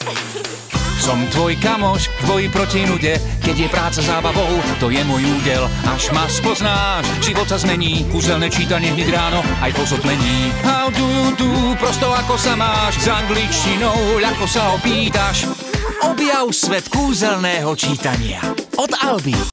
Som tvoj kamoš v boji proti nude, keď je práca zábavou, to je môj údel. Až ma spoznáš, život sa zmení, kúzelné čítanie hneď ráno aj po zotmení. How do you do, prosto ako sa máš, s angličtinou ľahko sa opýtaš. Objav svet kúzelného čítania od Alby.